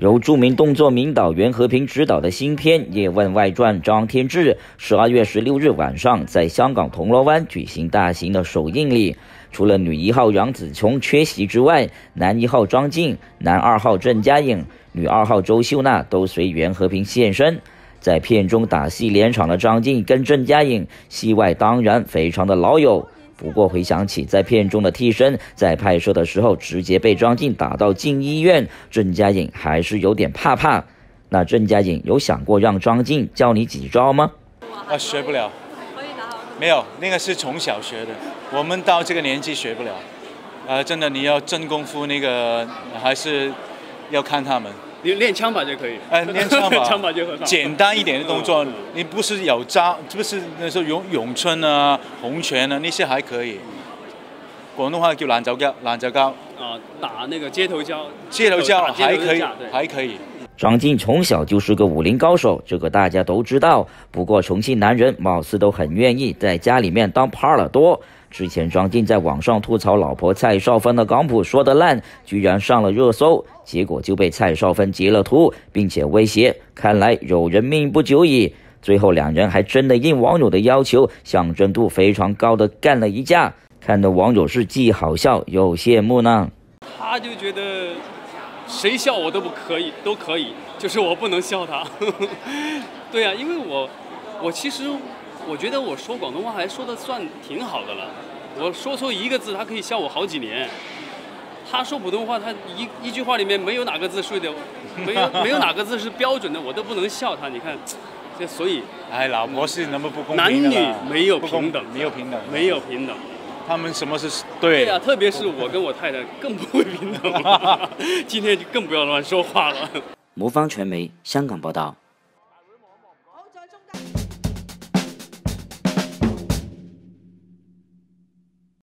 由著名动作名导袁和平执导的新片《叶问外传》张天志12月16日晚上在香港铜锣湾举行大型的首映礼。除了女1号杨紫琼缺席之外，男1号张晋、男2号郑嘉颖、女2号周秀娜都随袁和平现身。在片中打戏连场的张晋跟郑嘉颖，戏外当然非常的老友。不过回想起在片中的替身在拍摄的时候直接被张晋打到进医院，郑嘉颖还是有点怕。那郑嘉颖有想过让张晋教你几招吗？ 学不了，没有，那个是从小学的，我们到这个年纪学不了。真的你要真功夫，那个还是要看他们。 你练枪法就可以。 练枪法， 枪法就很好。 简单一点的动作，你不是有招，不是那时候咏春啊、洪拳啊那些还可以。广东话叫爛酒交。 打那个街頭交还可以。 张晋从小就是个武林高手，这个大家都知道。不过重庆男人貌似都很愿意在家里面当耙耳朵。之前张晋在网上吐槽老婆蔡少芬的港普说得烂，居然上了热搜，结果就被蔡少芬截了图，并且威胁，看来有人命不久矣。最后两人还真的应网友的要求，象征度非常高的干了一架，看的网友是既好笑又羡慕呢。 他就觉得谁笑我都可以，就是我不能笑他。对啊，因为我其实我觉得我说广东话还说得算挺好的了。我说错一个字，他可以笑我好几年。他说普通话，他一句话里面没有哪个字对的，没有哪个字是标准的，我都不能笑他。你看，所以老婆是那么不公平的， 男女没有平等，没有平等。 他们什么是对？ 对啊，特别是我跟我太太更不会平等了。今天就更不要乱说话了。 魔方传媒香港报道。